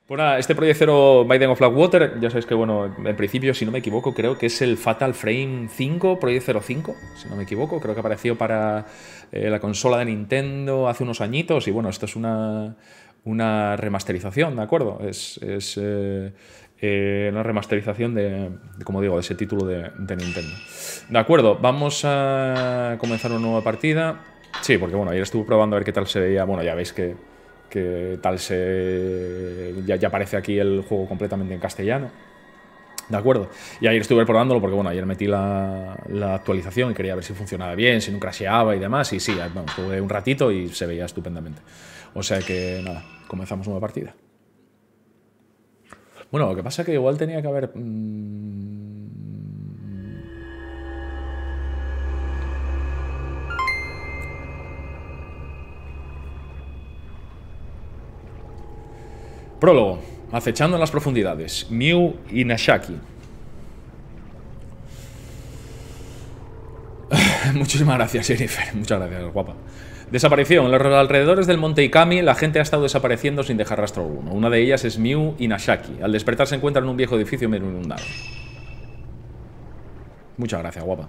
Pues nada, este Project Zero Binding of Blackwater, ya sabéis que, bueno, en principio, si no me equivoco, creo que es el Fatal Frame 5, Project Zero 5, si no me equivoco. Creo que apareció para la consola de Nintendo hace unos añitos. Y bueno, esto es una remasterización, ¿de acuerdo? Es una remasterización como digo, de ese título de Nintendo. De acuerdo, vamos a comenzar una nueva partida. Sí, porque bueno, ayer estuve probando a ver qué tal se veía. Bueno, ya veis que tal ya aparece aquí el juego completamente en castellano. De acuerdo. Y ayer estuve probándolo porque, bueno, ayer metí la actualización y quería ver si funcionaba bien, si no crasheaba y demás. Y sí, bueno, jugué un ratito y se veía estupendamente. O sea que, nada, comenzamos nueva partida. Bueno, lo que pasa es que igual tenía que haber... Prólogo. Acechando en las profundidades. Miu Inashaki. Muchísimas gracias, Jennifer. Muchas gracias, guapa. Desaparición. En los alrededores del monte Ikami, la gente ha estado desapareciendo sin dejar rastro alguno. Una de ellas es Miu Inashaki. Al despertar se encuentra en un viejo edificio medio inundado. Muchas gracias, guapa.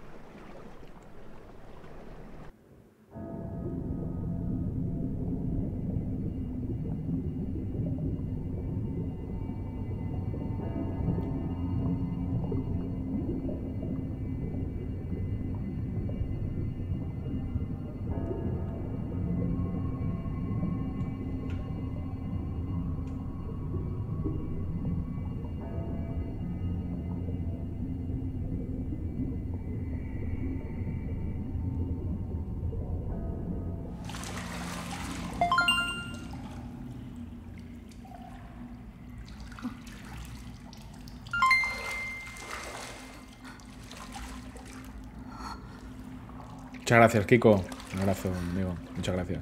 Muchas gracias, Kiko. Un abrazo, amigo. Muchas gracias.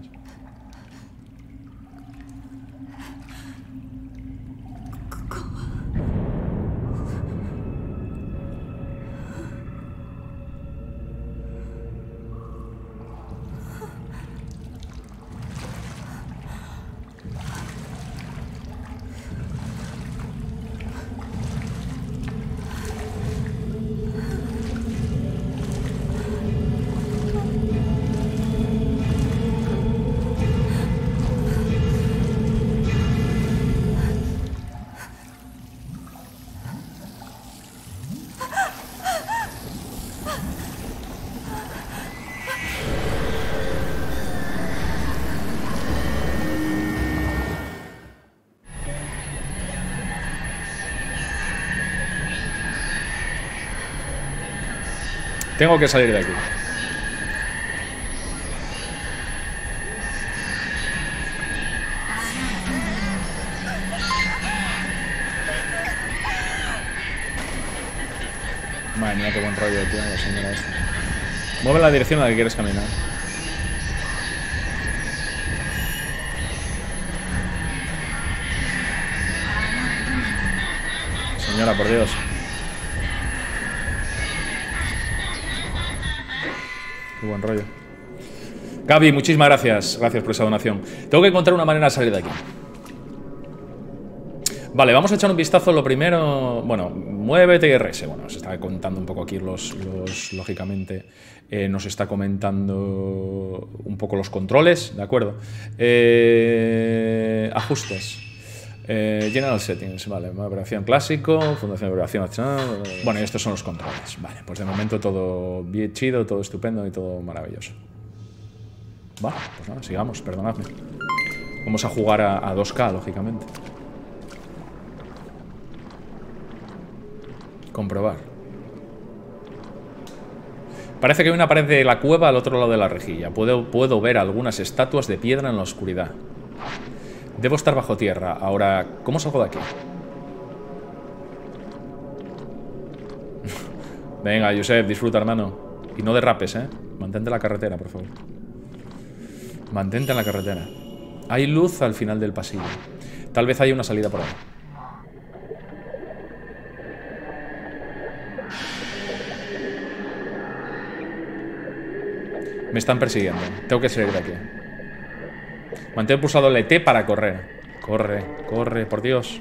Tengo que salir de aquí. Madre mía, qué buen rollo, tío, la señora esta. Mueve la dirección a la que quieres caminar. Señora, por Dios. Qué buen rollo. Gaby, muchísimas gracias. Gracias por esa donación. Tengo que encontrar una manera de salir de aquí. Vale, vamos a echar un vistazo lo primero. Bueno, muévete RS. Bueno, se está contando un poco aquí lógicamente, nos está comentando un poco los controles, ¿de acuerdo? Ajustes. General Settings, vale, operación clásico, fundación de operación opcional. Bueno, y estos son los controles. Vale, pues de momento todo bien chido, todo estupendo y todo maravilloso. Vale, pues nada, sigamos, perdonadme. Vamos a jugar a 2K, lógicamente. Comprobar. Parece que hay una pared de la cueva al otro lado de la rejilla. Puedo ver algunas estatuas de piedra en la oscuridad. Debo estar bajo tierra. Ahora, ¿cómo salgo de aquí? Venga, Josep, disfruta, hermano. Y no derrapes, ¿eh? Mantente en la carretera, por favor. Mantente en la carretera. Hay luz al final del pasillo. Tal vez haya una salida por ahí. Me están persiguiendo. Tengo que salir de aquí. Mantén pulsado el ET para correr. Corre, corre, por Dios.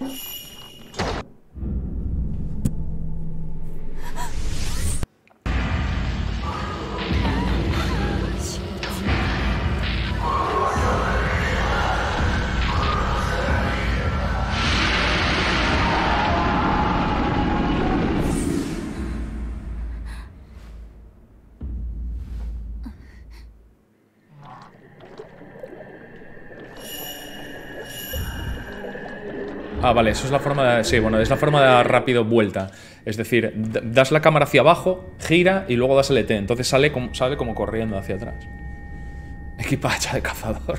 Ah, vale, eso es la forma de... Sí, bueno, es la forma de dar rápido vuelta. Es decir, das la cámara hacia abajo, gira y luego das el ET. Entonces sale como corriendo hacia atrás. Equipaje de cazador.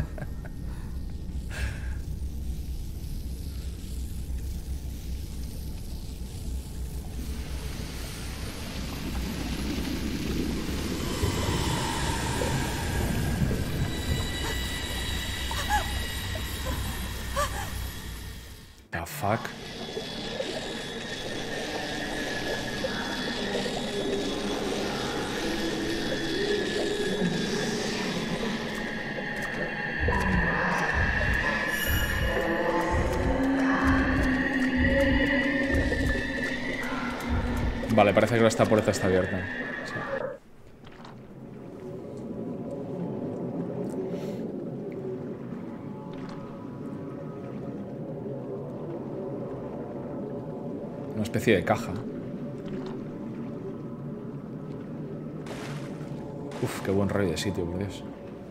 The fuck. Vale, parece que esta puerta está abierta. Sí. Una especie de caja. Uf, qué buen rollo de sitio, por Dios.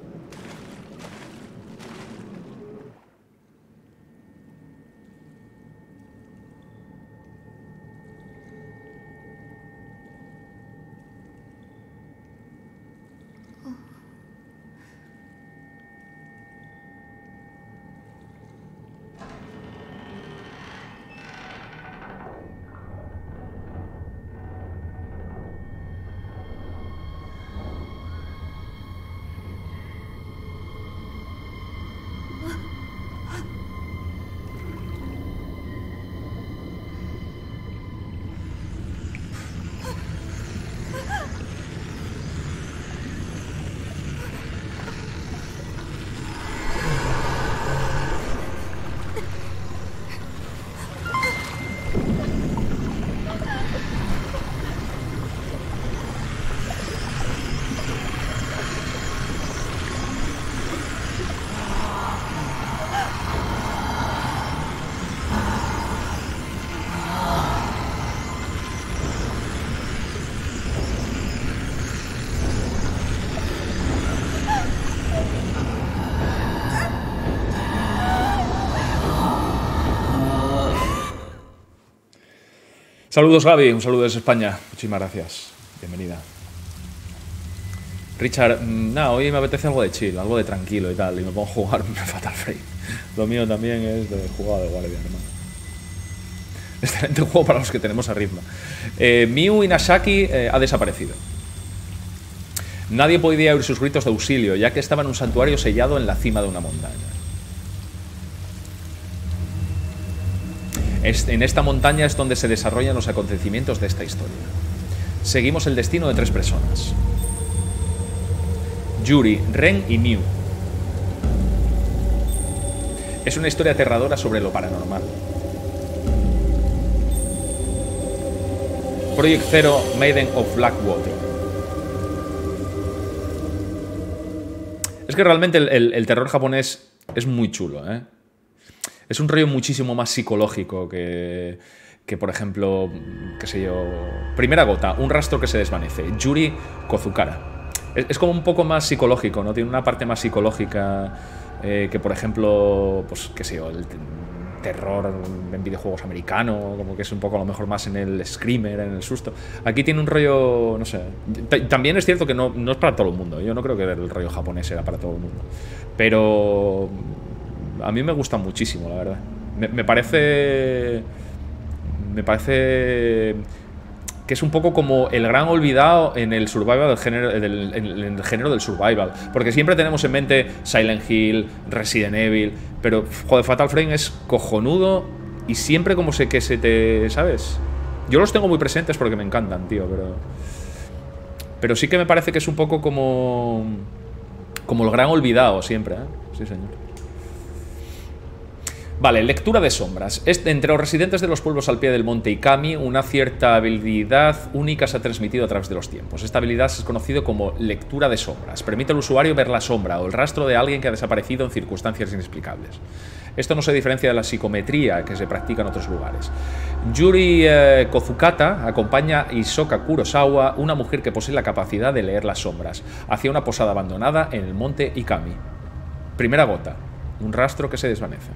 Saludos, Gaby. Un saludo desde España. Muchísimas gracias. Bienvenida. Richard, nada, hoy me apetece algo de chill, algo de tranquilo y tal. Y me pongo a jugar un Fatal Frame. Lo mío también es de jugada de guardia, hermano. Excelente juego para los que tenemos a ritmo. Miu Inashaki ha desaparecido. Nadie podía oír sus gritos de auxilio, ya que estaba en un santuario sellado en la cima de una montaña. En esta montaña es donde se desarrollan los acontecimientos de esta historia. Seguimos el destino de 3 personas: Yuri, Ren y Miu. Es una historia aterradora sobre lo paranormal. Project Zero, Maiden of Blackwater. Es que realmente el terror japonés es muy chulo, ¿eh? Es un rollo muchísimo más psicológico que por ejemplo, qué sé yo... Primera gota, un rastro que se desvanece. Yuri Kozukara. Es como un poco más psicológico, ¿no? Tiene una parte más psicológica que, por ejemplo, pues qué sé yo, el terror en videojuegos americano, como que es un poco a lo mejor más en el screamer, en el susto. Aquí tiene un rollo, no sé... También es cierto que no es para todo el mundo. Yo no creo que el rollo japonés era para todo el mundo. Pero... a mí me gusta muchísimo, la verdad. Me parece que es un poco como el gran olvidado en el survival del género, en el género del survival. Porque siempre tenemos en mente Silent Hill, Resident Evil, pero joder, Fatal Frame es cojonudo y siempre como que se te... ¿sabes? Yo los tengo muy presentes porque me encantan, tío, pero sí que me parece que es un poco como el gran olvidado siempre, ¿eh? Sí, señor. Vale, lectura de sombras. Entre los residentes de los pueblos al pie del monte Ikami, una cierta habilidad única se ha transmitido a través de los tiempos. Esta habilidad es conocida como lectura de sombras. Permite al usuario ver la sombra o el rastro de alguien que ha desaparecido en circunstancias inexplicables. Esto no se diferencia de la psicometría que se practica en otros lugares. Yuri Kozukata acompaña a Hisoka Kurosawa, una mujer que posee la capacidad de leer las sombras, hacia una posada abandonada en el monte Ikami. Primera gota. Un rastro que se desvanece.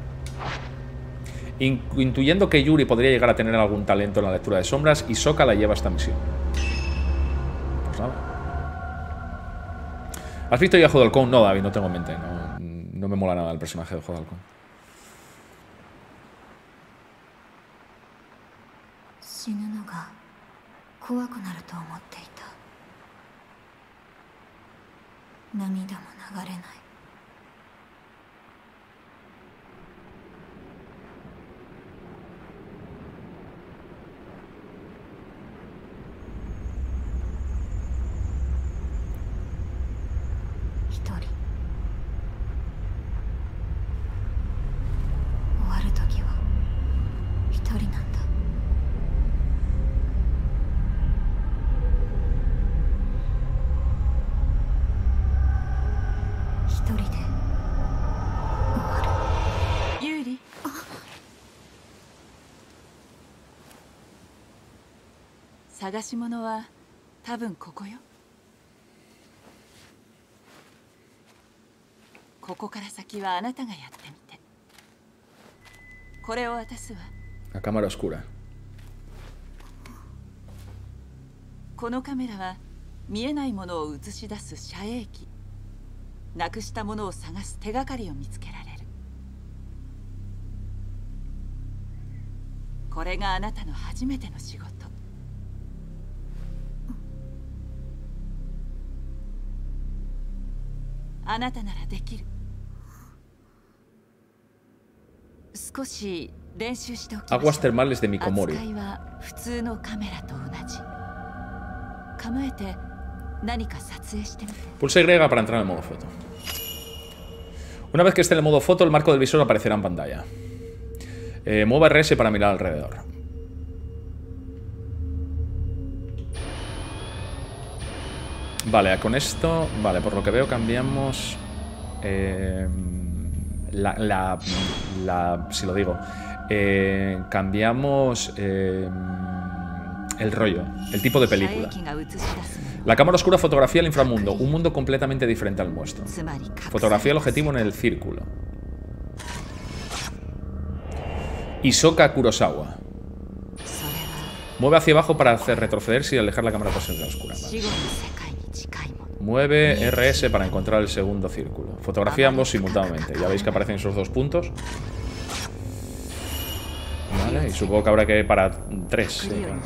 Intuyendo que Yuri podría llegar a tener algún talento en la lectura de sombras, Hisoka la lleva a esta misión. Pues nada. ¿Has visto ya Juego de Halcón? No, David, no tengo en mente. No me mola nada el personaje de Juego de Halcón. 死ぬのが怖くなると思っていた。涙も流れない。一人。終わる時は一人なんだ。 探し物は多分ここよ。ここから先はあなたがやってみて。これを渡すわ。 La cámara oscura。 このカメラは見えないものを映し出す遮影機。なくしたものを探す手がかりを見つけられる。これがあなたの初めての仕事。 あなたならできる。少し練習しておきましょう。 Aguas termales de Mikomori。 扱いは普通のカメラと同じ。構えて何か撮影してみて。 Pulsa Y para entrar en el modo foto. Una vez que esté en el modo foto, el marco del visor aparecerá en pantalla. Mueva RS para mirar alrededor. Vale, con esto... Vale, por lo que veo cambiamos... si lo digo... cambiamos... el rollo, el tipo de película. La cámara oscura fotografía el inframundo, un mundo completamente diferente al nuestro. Fotografía el objetivo en el círculo. Hisoka Kurosawa. Mueve hacia abajo para hacer retroceder sin alejar la cámara posible de la oscura. Vale. Mueve RS para encontrar el segundo círculo. Fotografía ambos simultáneamente. Ya veis que aparecen esos dos puntos. Vale, y supongo que habrá que para 3. Sí, claro,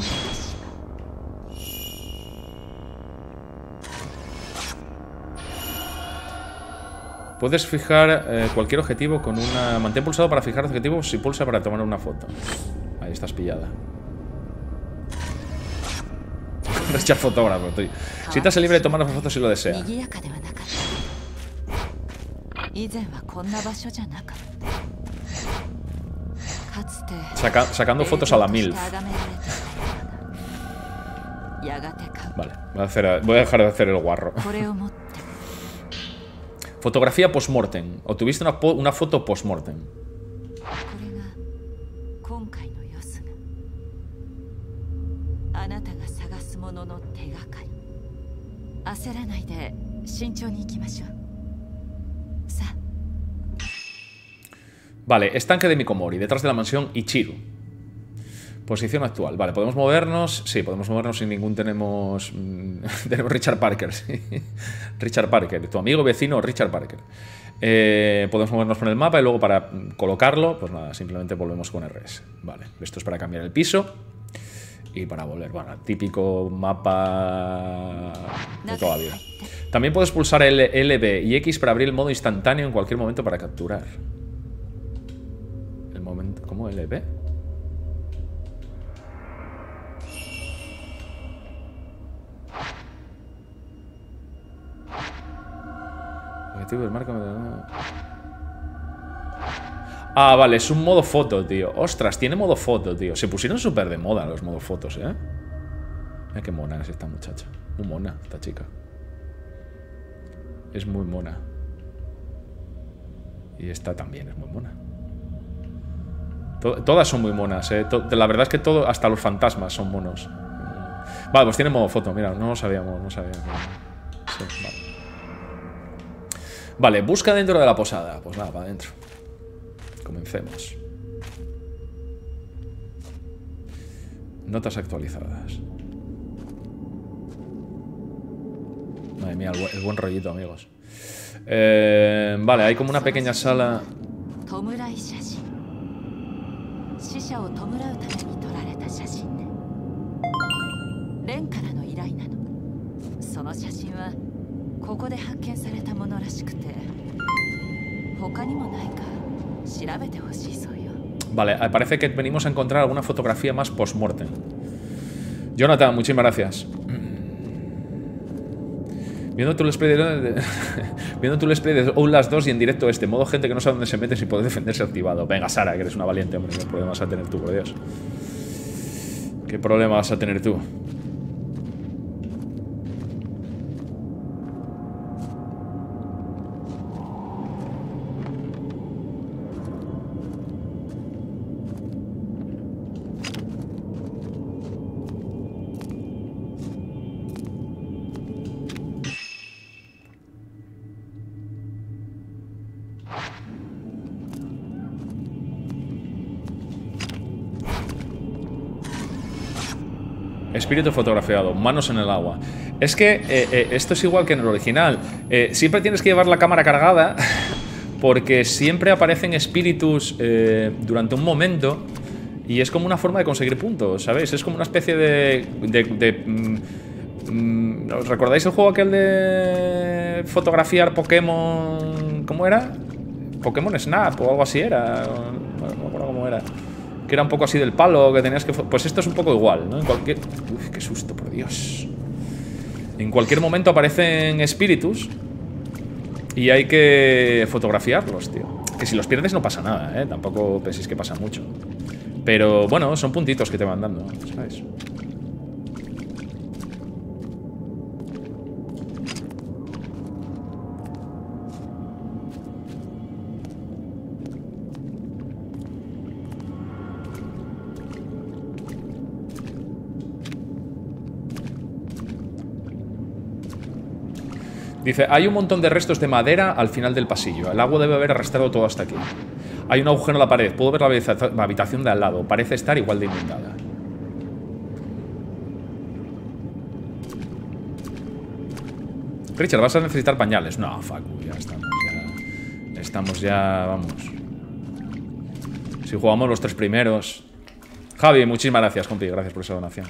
puedes fijar cualquier objetivo con una... Mantén pulsado para fijar objetivos y pulsa para tomar una foto. Ahí estás pillada. Richard fotógrafo, estoy. Siéntase libre de tomar una foto si lo desea. Sacando fotos a la MILF. Vale, voy a dejar de hacer el guarro. Fotografía post-mortem. Obtuviste una foto post-mortem. Vale, estanque de Mikomori, detrás de la mansión Ichiru. Posición actual. Vale, podemos movernos. Sí, podemos movernos sin ningún... Tenemos Richard Parker, sí. Richard Parker, tu amigo vecino Richard Parker. Podemos movernos con el mapa y luego para colocarlo, pues nada, simplemente volvemos con RS. Vale, esto es para cambiar el piso. Y para volver, bueno, típico mapa de toda la vida. También puedes pulsar LB y X para abrir el modo instantáneo en cualquier momento para capturar. El momento... ¿Cómo LB? Objetivo del marco... Ah, vale, es un modo foto, tío. Ostras, tiene modo foto, tío. Se pusieron súper de moda los modos fotos, ¿eh? Mira qué mona es esta muchacha. Muy mona, esta chica. Es muy mona. Y esta también es muy mona. Todas son muy monas, ¿eh? La verdad es que todo, hasta los fantasmas son monos. Vale, pues tiene modo foto, mira, no lo sabíamos, no sabíamos. Sí, vale. Vale, busca dentro de la posada. Pues nada, para adentro. Comencemos. Notas actualizadas. Madre mía, el buen rollito, amigos. Vale, hay como una pequeña sala. Vale, parece que venimos a encontrar alguna fotografía más post-mortem. Jonathan, muchísimas gracias. Viendo tu let's play de Outlast 2 y en directo modo gente que no sabe dónde se mete sin poder defenderse activado. Venga, Sara, que eres una valiente, hombre. ¿Qué problema vas a tener tú, por Dios? ¿Qué problema vas a tener tú? Espíritu fotografiado, manos en el agua. Es que esto es igual que en el original. Siempre tienes que llevar la cámara cargada porque siempre aparecen espíritus durante un momento y es como una forma de conseguir puntos, ¿sabéis? Es como una especie ¿os recordáis el juego aquel de fotografiar Pokémon? ¿Cómo era? Pokémon Snap o algo así era. No me acuerdo cómo era. Que era un poco así del palo, que tenías que... Pues esto es un poco igual, ¿no? En cualquier... Uf, qué susto, por Dios. En cualquier momento aparecen espíritus y hay que fotografiarlos, tío. Que si los pierdes no pasa nada, ¿eh? Tampoco penséis que pasa mucho. Pero, bueno, son puntitos que te van dando, ¿sabes? Dice, hay un montón de restos de madera al final del pasillo. El agua debe haber arrastrado todo hasta aquí. Hay un agujero en la pared. Puedo ver la habitación de al lado. Parece estar igual de inundada. Richard, vas a necesitar pañales. No, Facu, ya estamos ya, vamos. Si jugamos los 3 primeros. Javi, muchísimas gracias, compi. Gracias por esa donación.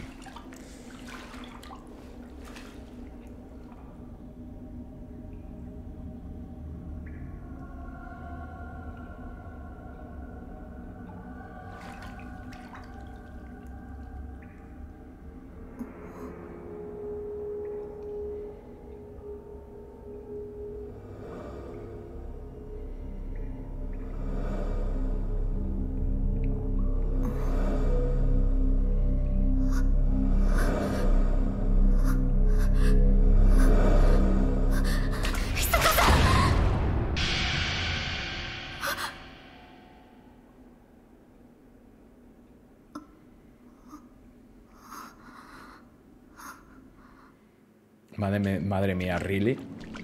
Madre mía, ¿really?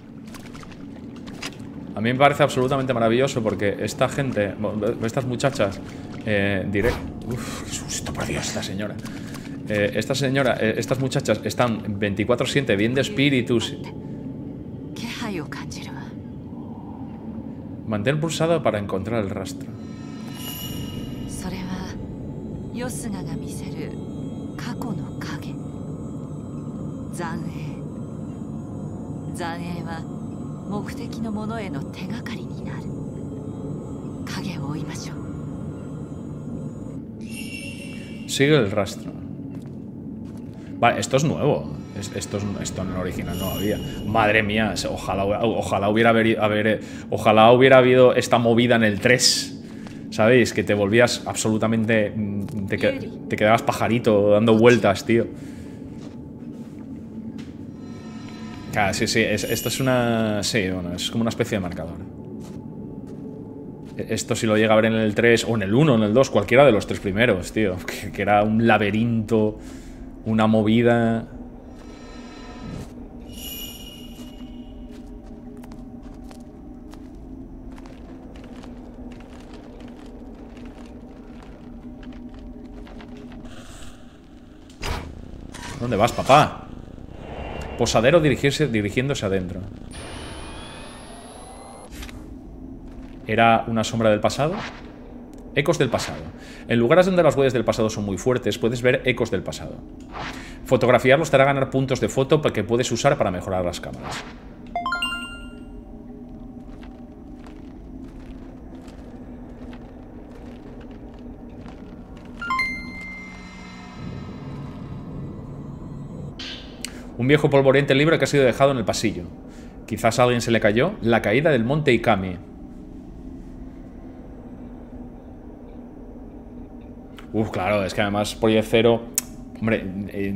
A mí me parece absolutamente maravilloso porque esta gente, estas muchachas, diré... Uf, qué susto, por Dios, esta señora. Estas muchachas están 24/7 viendo espíritus. Mantén pulsado para encontrar el rastro. Sigue el rastro. Vale, esto es nuevo. Esto en el original no había. Madre mía, ojalá hubiera habido esta movida en el 3. ¿Sabéis? Que te volvías absolutamente... Te quedabas pajarito dando vueltas, tío. Claro, sí, esto es una... Sí, bueno, es como una especie de marcador. Esto si lo llega a ver en el 3 o en el 1 o en el 2, cualquiera de los 3 primeros, tío. Que era un laberinto, una movida... ¿Dónde vas, papá? Posadero dirigiéndose adentro. ¿Era una sombra del pasado? Ecos del pasado. En lugares donde las huellas del pasado son muy fuertes, puedes ver ecos del pasado. Fotografiarlos te hará ganar puntos de foto que puedes usar para mejorar las cámaras. Un viejo polvoriente libro que ha sido dejado en el pasillo. Quizás a alguien se le cayó. La caída del monte Ikami. Claro, es que además Project Zero... Hombre,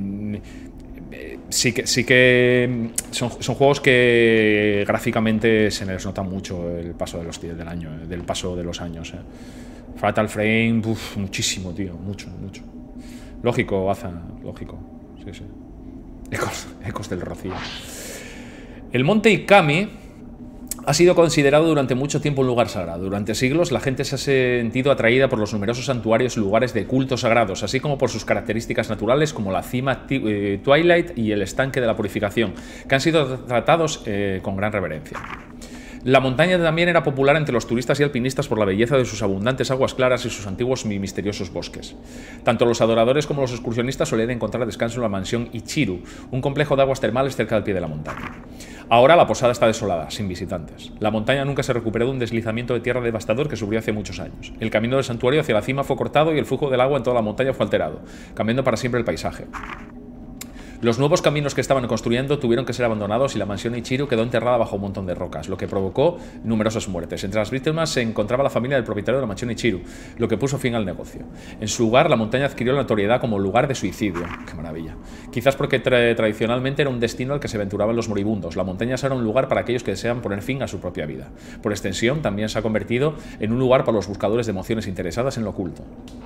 sí que son juegos que gráficamente se les nota mucho el paso de los del año, del paso de los años. Fatal Frame, muchísimo, tío, mucho. Lógico, Aza, lógico. Sí. Ecos del rocío. El monte Ikami ha sido considerado durante mucho tiempo un lugar sagrado. Durante siglos la gente se ha sentido atraída por los numerosos santuarios y lugares de culto sagrados, así como por sus características naturales como la cima Twilight y el estanque de la purificación, que han sido tratados con gran reverencia. La montaña también era popular entre los turistas y alpinistas por la belleza de sus abundantes aguas claras y sus antiguos y misteriosos bosques. Tanto los adoradores como los excursionistas solían encontrar descanso en la mansión Ichiru, un complejo de aguas termales cerca del pie de la montaña. Ahora la posada está desolada, sin visitantes. La montaña nunca se recuperó de un deslizamiento de tierra devastador que sufrió hace muchos años. El camino del santuario hacia la cima fue cortado y el flujo del agua en toda la montaña fue alterado, cambiando para siempre el paisaje. Los nuevos caminos que estaban construyendo tuvieron que ser abandonados y la mansión Ichiru quedó enterrada bajo un montón de rocas, lo que provocó numerosas muertes. Entre las víctimas se encontraba la familia del propietario de la mansión Ichiru, lo que puso fin al negocio. En su lugar, la montaña adquirió la notoriedad como lugar de suicidio. ¡Qué maravilla! Quizás porque tradicionalmente era un destino al que se aventuraban los moribundos. La montaña era un lugar para aquellos que desean poner fin a su propia vida. Por extensión, también se ha convertido en un lugar para los buscadores de emociones interesadas en lo oculto.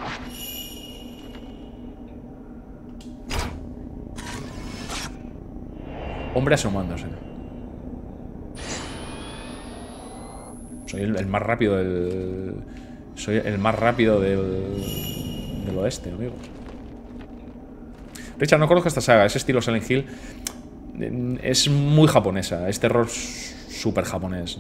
Hombre asomándose. Soy el más rápido del... Soy el más rápido del oeste, amigos. Richard, no conozco esta saga. Ese estilo Silent Hill es muy japonesa. Es terror súper japonés.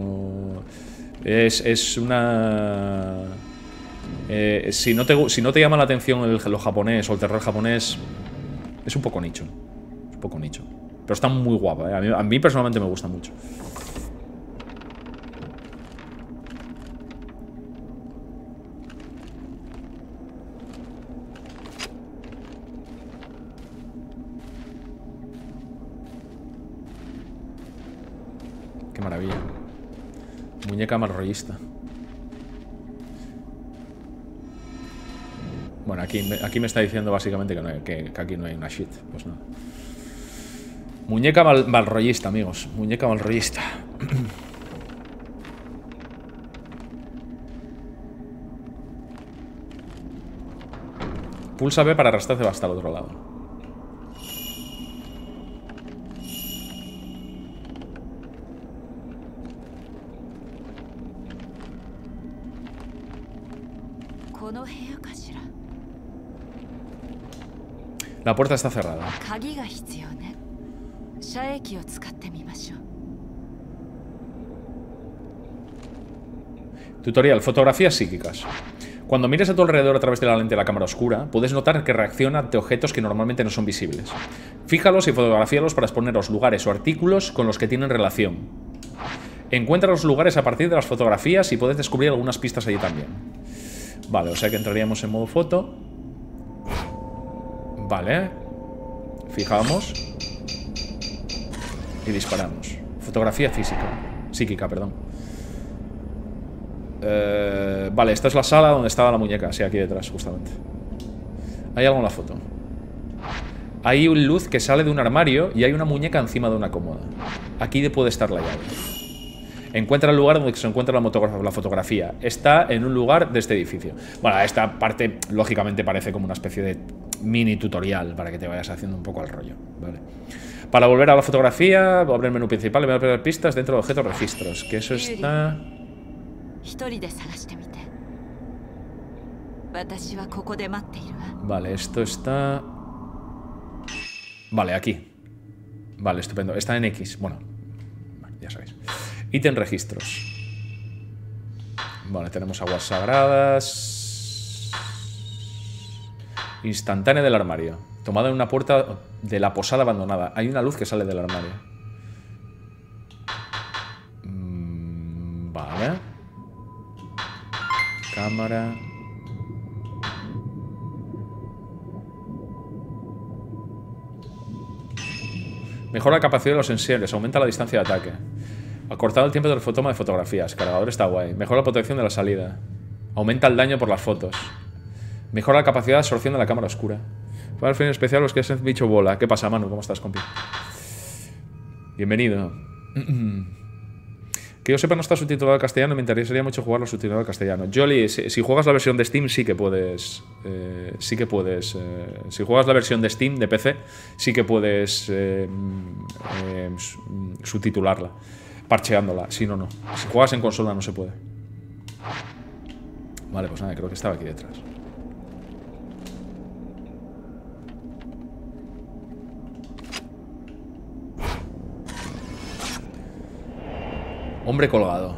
Es una... si no te llama la atención lo japonés o el terror japonés, es un poco nicho. Es un poco nicho. Pero está muy guapa, ¿eh? A mí personalmente me gusta mucho. Qué maravilla. Muñeca malrollista. Bueno, aquí me está diciendo básicamente que aquí no hay una shit. Pues nada. Muñeca malrollista, amigos. Muñeca malrollista. Pulsa B para arrastrarse hasta el otro lado. La puerta está cerrada. Tutorial, fotografías psíquicas. Cuando mires a tu alrededor a través de la lente de la cámara oscura, puedes notar que reacciona ante objetos que normalmente no son visibles. Fíjalos y fotografíalos para exponer los lugares o artículos con los que tienen relación. Encuentra los lugares a partir de las fotografías y puedes descubrir algunas pistas allí también. Vale, o sea que entraríamos en modo foto. Vale. Fijamos. Y disparamos. Fotografía física. Psíquica, perdón. Vale, esta es la sala donde estaba la muñeca. Sí, aquí detrás, justamente. Hay algo en la foto. Hay un luz que sale de un armario y hay una muñeca encima de una cómoda. Aquí puede estar la llave. Encuentra el lugar donde se encuentra la fotografía. Está en un lugar de este edificio. Bueno, esta parte, lógicamente, parece como una especie de mini tutorial para que te vayas haciendo un poco al rollo. Vale. Para volver a la fotografía, abre el menú principal y voy a poner pistas dentro de objetos registros. Que eso está... Vale, esto está... Vale, aquí. Vale, estupendo. Está en X. Bueno, ya sabéis. Ítem registros. Vale, tenemos aguas sagradas. Instantánea del armario. Tomada en una puerta de la posada abandonada. Hay una luz que sale del armario. Vale. Cámara. Mejora la capacidad de los sensibles. Aumenta la distancia de ataque. Acortado el tiempo del toma de fotografías. Cargador está guay. Mejora la protección de la salida. Aumenta el daño por las fotos. Mejora la capacidad de absorción de la cámara oscura. Para el fin especial los que has dicho bola. ¿Qué pasa, Manu? ¿Cómo estás, compi? Bienvenido. Que yo sepa no está subtitulado al castellano. Me interesaría mucho jugarlo subtitulado al castellano. Jolly, si juegas la versión de Steam sí que puedes... si juegas la versión de Steam, de PC, sí que puedes subtitularla. Parcheándola, si no, no. Si juegas en consola no se puede. Vale, pues nada, creo que estaba aquí detrás. Hombre colgado.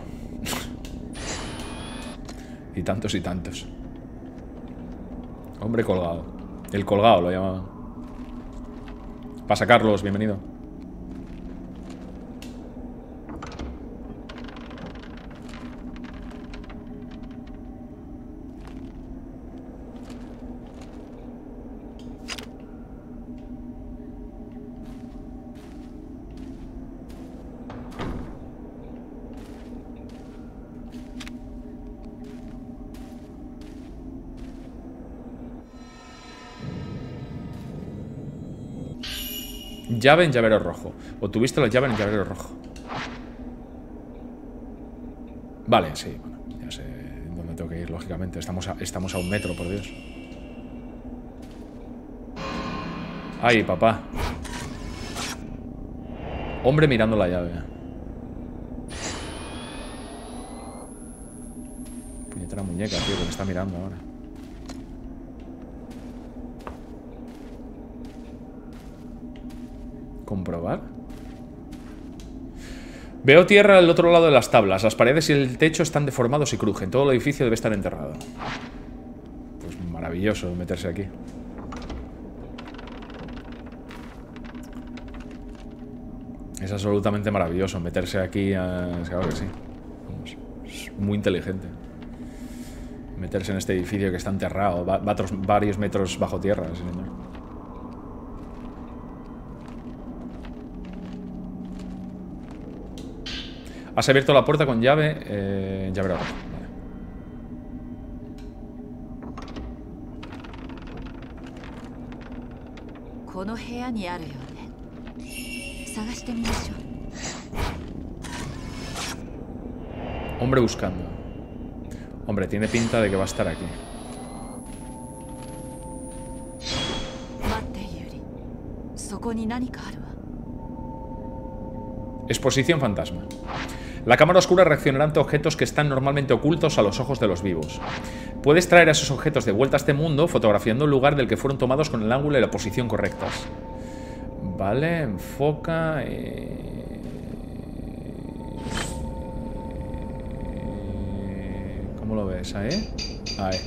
Y tantos y tantos. Hombre colgado. El colgado lo llamaban. Pasa Carlos, bienvenido. Llave en llavero rojo. O tuviste la llave en llavero rojo. Vale, sí, bueno, ya sé dónde tengo que ir, lógicamente. Estamos a 1 metro, por Dios. Ay, papá. Hombre mirando la llave. Puñetera muñeca, tío, que me está mirando ahora. ¿Comprobar? Veo tierra al otro lado de las tablas. Las paredes y el techo están deformados y crujen. Todo el edificio debe estar enterrado. Pues maravilloso meterse aquí. Es absolutamente maravilloso meterse aquí. Claro que sí. Vamos, es muy inteligente. Meterse en este edificio que está enterrado. Varios metros bajo tierra, señor. Has abierto la puerta con llave. Llavero rojo. Vale. Hombre buscando. Hombre, tiene pinta de que va a estar aquí. Exposición fantasma. La cámara oscura reaccionará ante objetos que están normalmente ocultos a los ojos de los vivos. Puedes traer a esos objetos de vuelta a este mundo fotografiando el lugar del que fueron tomados con el ángulo y la posición correctas. Vale, enfoca... ¿Cómo lo ves? ¿Ahí? Ahí.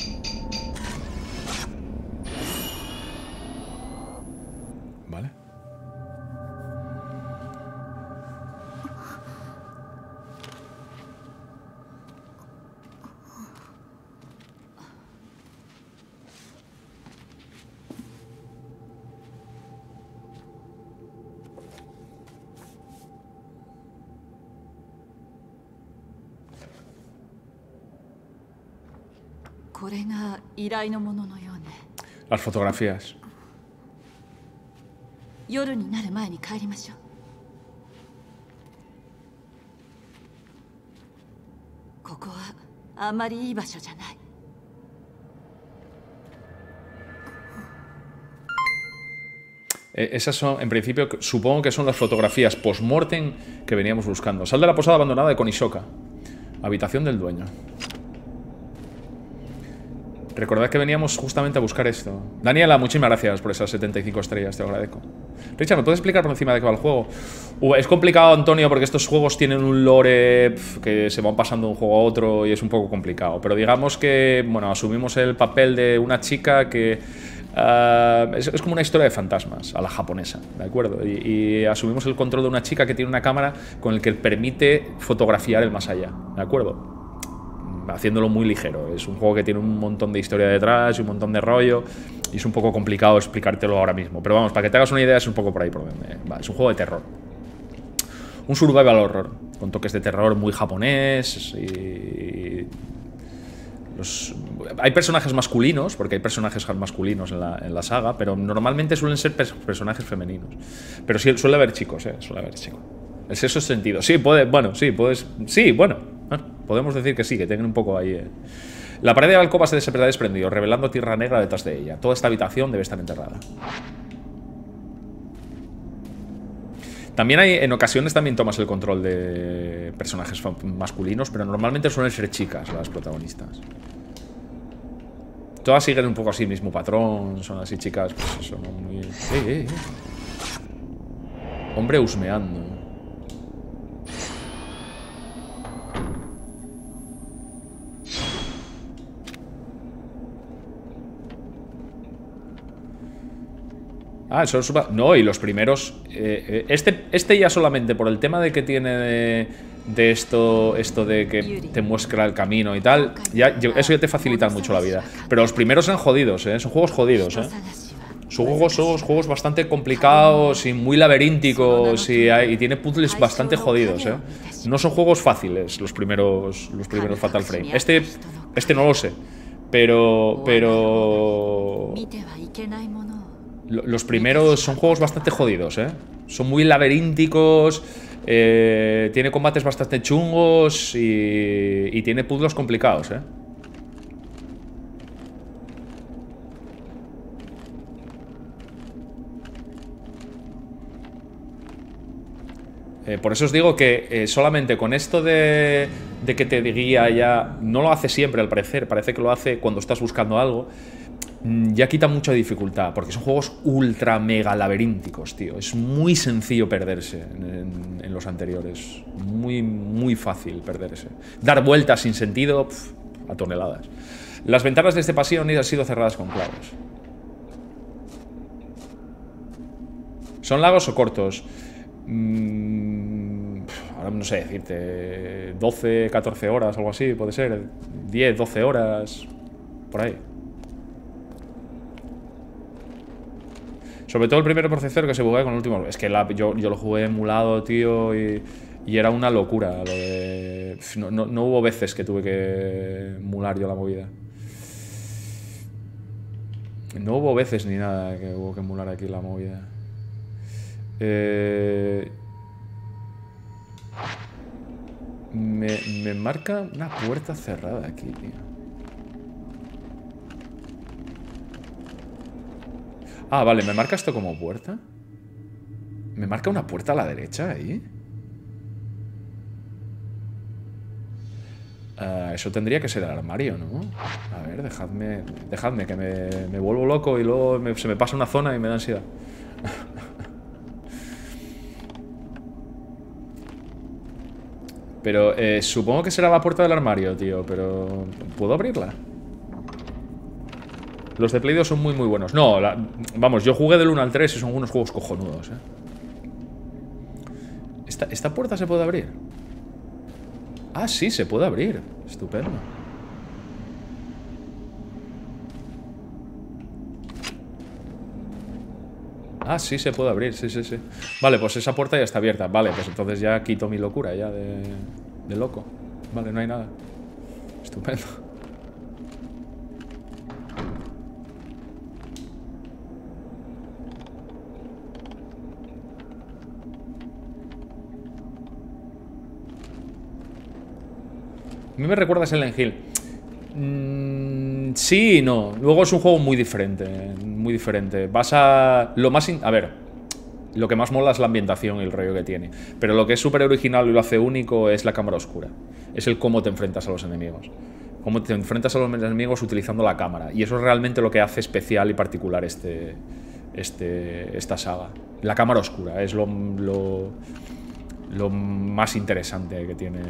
Vale. これが依頼のもののようね。 Las fotografías. 夜になる前に帰りましょう。ここはあんまりいい場所じゃない。 Esas son, en principio, supongo que son las fotografías post-mortem que veníamos buscando. Sal de la posada abandonada de Konishoka. Habitación del dueño. Recordad que veníamos justamente a buscar esto. Daniela, muchísimas gracias por esas 75 estrellas, te lo agradezco. Richard, ¿me puedes explicar por encima de qué va el juego? Es complicado, Antonio, porque estos juegos tienen un lore que se van pasando de un juego a otro y es un poco complicado. Pero digamos que, bueno, asumimos el papel de una chica que... es como una historia de fantasmas a la japonesa, ¿de acuerdo? Y asumimos el control de una chica que tiene una cámara con el que permite fotografiar el más allá, ¿de acuerdo? Haciéndolo muy ligero. Es un juego que tiene un montón de historia detrás y un montón de rollo y es un poco complicado explicártelo ahora mismo. Pero vamos, para que te hagas una idea, es un poco por ahí por donde va. Es un juego de terror. Un survival horror con toques de terror muy japonés y... Hay personajes masculinos, porque hay personajes masculinos en la saga, pero normalmente suelen ser personajes femeninos. Pero sí, suele haber chicos, suele haber chicos. El sexo es sentido. Sí, puede, bueno, sí, puedes. Sí, bueno, podemos decir que sí, que tengan un poco ahí. La pared de la alcoba se ha desprendido, revelando tierra negra detrás de ella. Toda esta habitación debe estar enterrada. También hay, en ocasiones también tomas el control de personajes masculinos, pero normalmente suelen ser chicas las protagonistas. Todas siguen un poco así el mismo patrón, son así chicas, pues eso, ¿no? Muy... Hombre husmeando. Ah, eso es... No, y los primeros... este ya solamente por el tema de que tiene de esto de que te muestra el camino y tal, eso ya te facilita mucho la vida. Pero los primeros son jodidos, son juegos jodidos, Son juegos bastante complicados y muy laberínticos y tiene puzzles bastante jodidos, No son juegos fáciles los primeros Fatal Frame. Este no lo sé, pero los primeros son juegos bastante jodidos, Son muy laberínticos, tiene combates bastante chungos y tiene puzzles complicados, Por eso os digo que solamente con esto de que te guía ya, no lo hace siempre al parecer, parece que lo hace cuando estás buscando algo, ya quita mucha dificultad, porque son juegos ultra mega laberínticos, tío. Es muy sencillo perderse en los anteriores, muy fácil perderse. Dar vueltas sin sentido, a toneladas. Las ventanas de este pasillo han sido cerradas con clavos. ¿Son largos o cortos? Ahora no sé decirte, 12, 14 horas, algo así, puede ser, 10, 12 horas, por ahí. Sobre todo el primer procesador que se buguea con el último. Es que yo lo jugué emulado, tío, y era una locura. Lo de... no hubo veces que tuve que emular yo la movida. No hubo veces ni nada que hubo que emular aquí la movida. Me marca una puerta cerrada aquí, tío. Ah, vale, ¿me marca esto como puerta? ¿Me marca una puerta a la derecha ahí? Eso tendría que ser el armario, ¿no? A ver, dejadme que me vuelvo loco y luego se me pasa una zona y me da ansiedad. Pero supongo que será la puerta del armario, tío, pero... ¿puedo abrirla? Los de Play 2 son muy buenos. No, vamos, yo jugué del 1 al 3 y son unos juegos cojonudos, ¿Esta puerta se puede abrir? Ah, sí, se puede abrir. Estupendo. Ah, sí, se puede abrir, sí. Vale, pues esa puerta ya está abierta. Vale, pues entonces ya quito mi locura ya de loco. Vale, no hay nada. Estupendo. mí me recuerda a Silent Hill. Sí y no. Luego es un juego muy diferente. Muy diferente. Vas a... A ver, lo que más mola es la ambientación y el rollo que tiene. Pero lo que es súper original y lo hace único es la cámara oscura. Es el cómo te enfrentas a los enemigos. Cómo te enfrentas a los enemigos utilizando la cámara. Y eso es realmente lo que hace especial y particular esta saga. La cámara oscura es lo más interesante que tiene.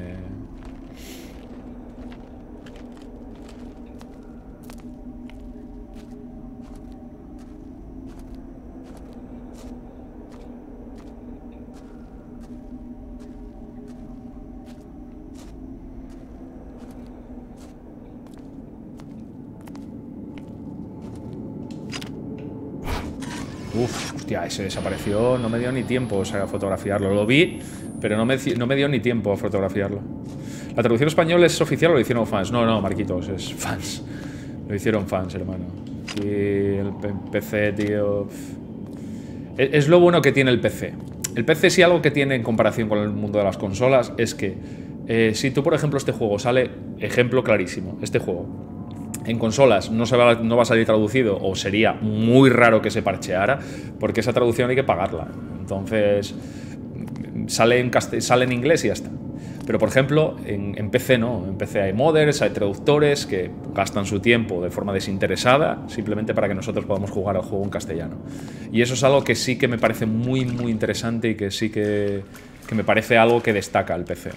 Uf, hostia, ese desapareció. No me dio ni tiempo, o sea, a fotografiarlo. Lo vi, pero no me dio ni tiempo a fotografiarlo. ¿La traducción español es oficial o lo hicieron fans? No, no, Marquitos, es fans. Lo hicieron fans, hermano. Y el PC, tío... Es lo bueno que tiene el PC. El PC sí algo que tiene en comparación con el mundo de las consolas es que si tú, por ejemplo, este juego sale... Ejemplo clarísimo, este juego... En consolas no va a salir traducido, o sería muy raro que se parcheara, porque esa traducción hay que pagarla. Entonces sale en inglés y ya está. Pero por ejemplo en PC no. En PC hay modders, hay traductores que gastan su tiempo de forma desinteresada simplemente para que nosotros podamos jugar al juego en castellano. Y eso es algo que sí que me parece muy muy interesante y que sí que me parece algo que destaca el PC.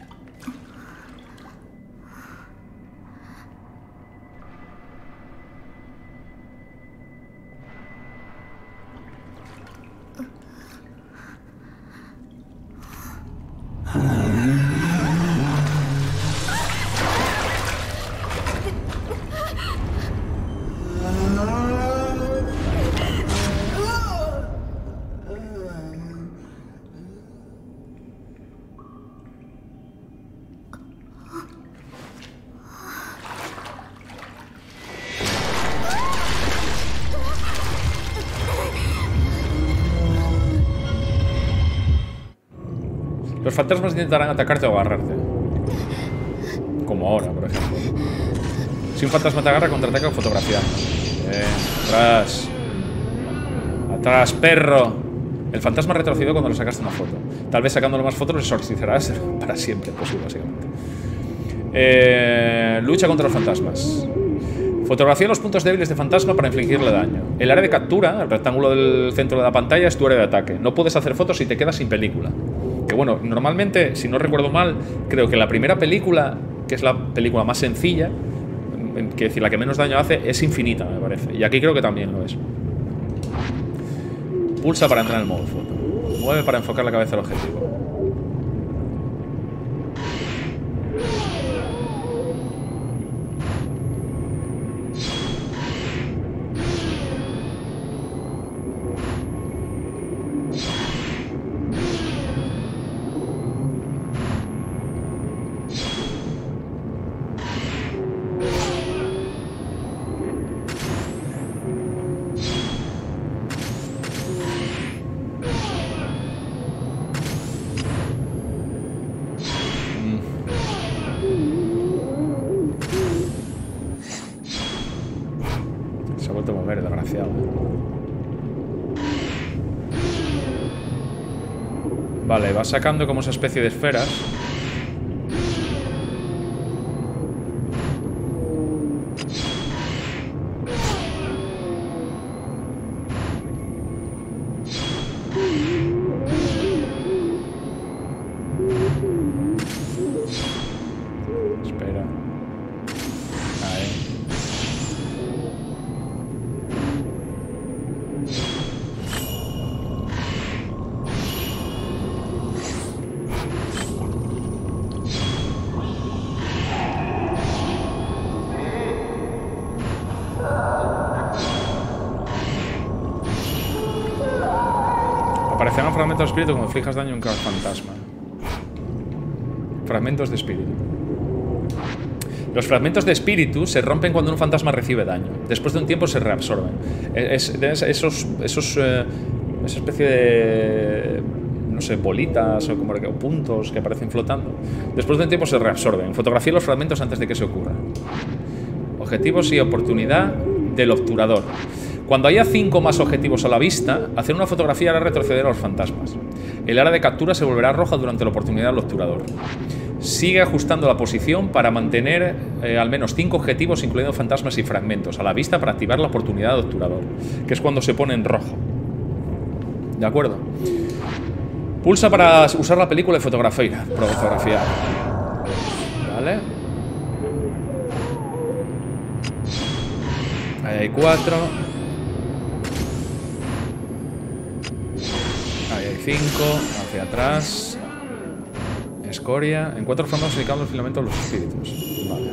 Los fantasmas intentarán atacarte o agarrarte. Como ahora, por ejemplo. Si un fantasma te agarra, contraataca o fotografía. Atrás. Atrás, perro. El fantasma retrocedió cuando le sacaste una foto. Tal vez sacándole más fotos lo exorcizarás para siempre, pues sí, básicamente. Lucha contra los fantasmas. Fotografía los puntos débiles de fantasma para infligirle daño. El área de captura, el rectángulo del centro de la pantalla, es tu área de ataque. No puedes hacer fotos si te quedas sin película. Que bueno, normalmente, si no recuerdo mal, creo que la primera película, que es la película más sencilla, que decir, la que menos daño hace, es infinita, me parece. Y aquí creo que también lo es. Pulsa para entrar en el modo foto. Mueve para enfocar la cabeza al objetivo. Vale, va sacando como esa especie de esferas. Espera. Ahí. Aparecerán fragmentos de espíritu como inflijas daño en cada fantasma. Fragmentos de espíritu. Los fragmentos de espíritu se rompen cuando un fantasma recibe daño. Después de un tiempo se reabsorben. Esa especie no sé, bolitas o, como, o puntos que aparecen flotando. Después de un tiempo se reabsorben. Fotografía los fragmentos antes de que se ocurra. Objetivos y oportunidad del obturador. Cuando haya 5 más objetivos a la vista, hacer una fotografía hará retroceder a los fantasmas. El área de captura se volverá roja durante la oportunidad del obturador. Sigue ajustando la posición para mantener al menos 5 objetivos, incluyendo fantasmas y fragmentos, a la vista para activar la oportunidad del obturador, que es cuando se pone en rojo. ¿De acuerdo? Pulsa para usar la película de fotografía. Vale. Ahí hay 4. Ahí hay 5. Hacia atrás. Escoria. Encuentro fantasmas indicando el filamento de los espíritus. Vale.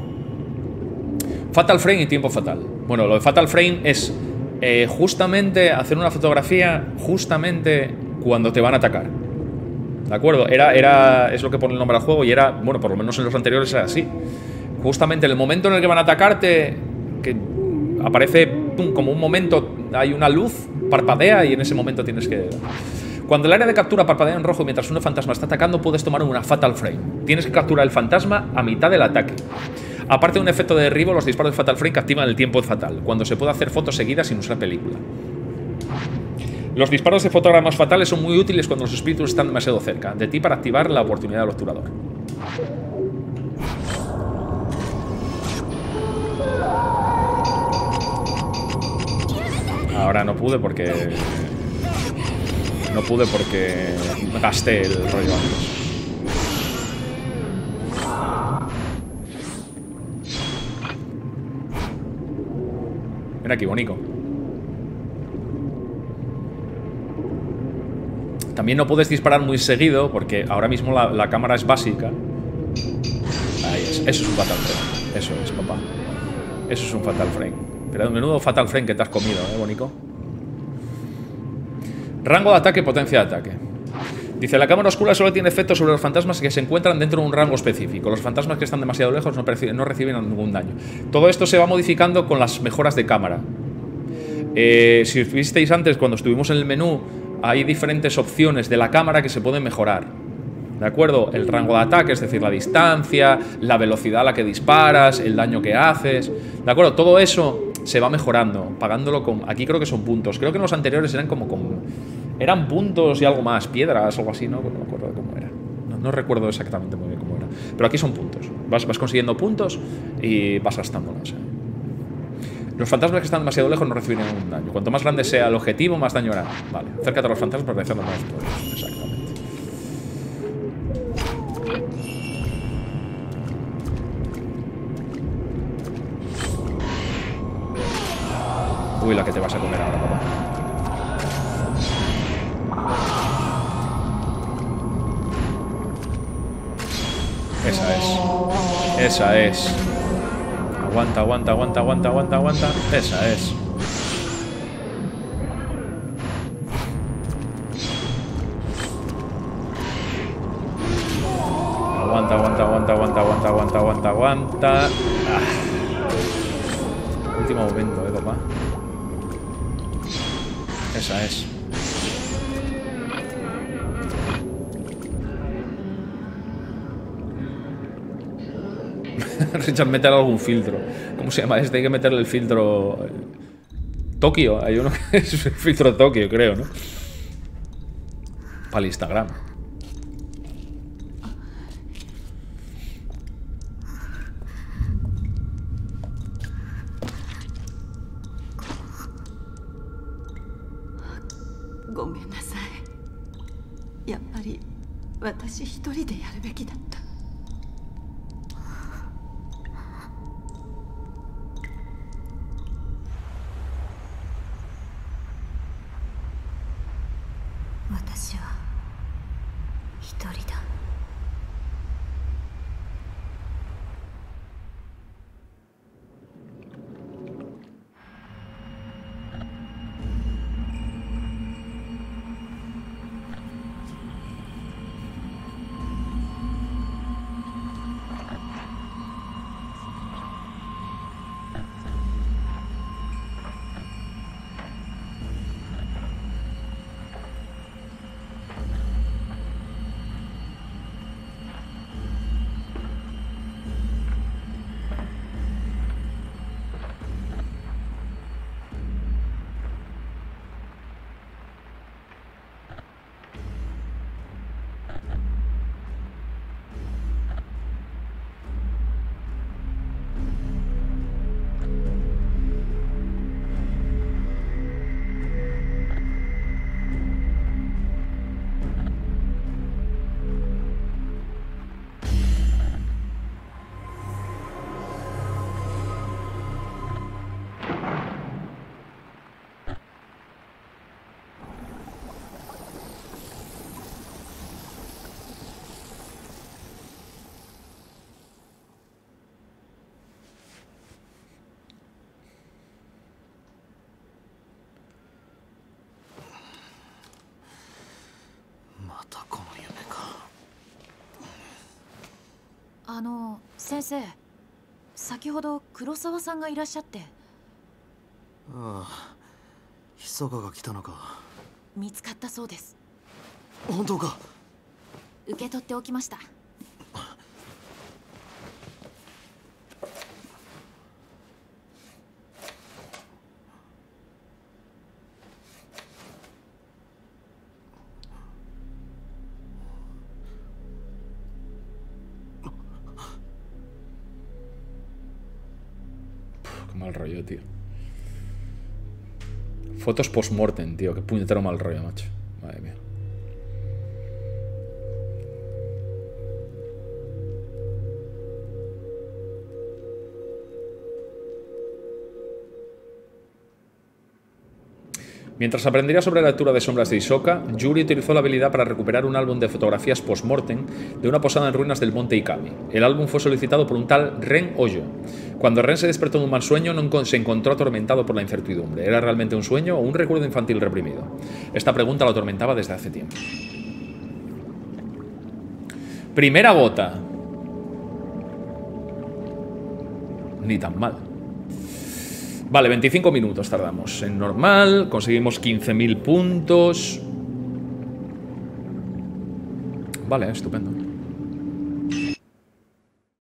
Fatal Frame y tiempo fatal. Bueno, lo de Fatal Frame es justamente hacer una fotografía justamente cuando te van a atacar. ¿De acuerdo? Es lo que pone el nombre al juego y era, bueno, por lo menos en los anteriores era así. Justamente en el momento en el que van a atacarte, que aparece pum, como un momento, hay una luz, parpadea y en ese momento tienes que... Cuando el área de captura parpadea en rojo mientras un fantasma está atacando, puedes tomar una Fatal Frame. Tienes que capturar el fantasma a mitad del ataque. Aparte de un efecto de derribo, los disparos de Fatal Frame que activan el tiempo fatal, cuando se puede hacer fotos seguidas sin usar película. Los disparos de fotogramas fatales son muy útiles cuando los espíritus están demasiado cerca de ti para activar la oportunidad del obturador. Ahora no pude porque... gasté el rollo antes. Mira aquí, bonito. También no puedes disparar muy seguido porque ahora mismo la cámara es básica. Ahí es. Eso es un Fatal Frame. Eso es, papá. Eso es un Fatal Frame. Pero menudo Fatal Frame que te has comido, bonico. Rango de ataque, potencia de ataque. Dice, la cámara oscura solo tiene efectos sobre los fantasmas que se encuentran dentro de un rango específico. Los fantasmas que están demasiado lejos no reciben ningún daño. Todo esto se va modificando con las mejoras de cámara. Si visteis antes, cuando estuvimos en el menú, hay diferentes opciones de la cámara que se pueden mejorar. ¿De acuerdo? El rango de ataque, es decir, la distancia, la velocidad a la que disparas, el daño que haces. ¿De acuerdo? Todo eso se va mejorando, pagándolo con... Aquí creo que son puntos. Creo que en los anteriores eran como con... Eran puntos y algo más, piedras o algo así, ¿no? No me acuerdo cómo era. No recuerdo exactamente muy bien cómo era. Pero aquí son puntos. Vas consiguiendo puntos y vas gastándolos. Los fantasmas que están demasiado lejos no reciben ningún daño. Cuanto más grande sea el objetivo, más daño hará. Vale, acércate a los fantasmas para realizar más poderes. Exactamente. Uy, la que te vas a comer ahora, papá. Esa es. Esa es. Aguanta, aguanta, aguanta, aguanta, aguanta, aguanta. Esa es. Aguanta, aguanta, aguanta, aguanta, aguanta, aguanta, aguanta, aguanta. Último momento, papá. Esa es. Richard, meter algún filtro. ¿Cómo se llama este? Hay que meterle el filtro... Tokio. Hay uno que es el filtro Tokio, creo, ¿no? Para el Instagram. 先生、先ほど黒沢さんがいらっしゃって。 ああ、密かが来たのか。 見つかったそうです。 本当か。 受け取っておきました。 Qué mal rollo, tío. Fotos post-mortem, tío. Qué puñetero mal rollo, macho. Madre mía. Mientras aprendería sobre la lectura de sombras de Hisoka, Yuri utilizó la habilidad para recuperar un álbum de fotografías post-mortem de una posada en ruinas del monte Ikami. El álbum fue solicitado por un tal Ren Oyo. Cuando Ren se despertó de un mal sueño, se encontró atormentado por la incertidumbre. ¿Era realmente un sueño o un recuerdo infantil reprimido? Esta pregunta lo atormentaba desde hace tiempo. Primera gota. Ni tan mal. Vale, 25 minutos tardamos en normal. Conseguimos 15.000 puntos. Vale, estupendo.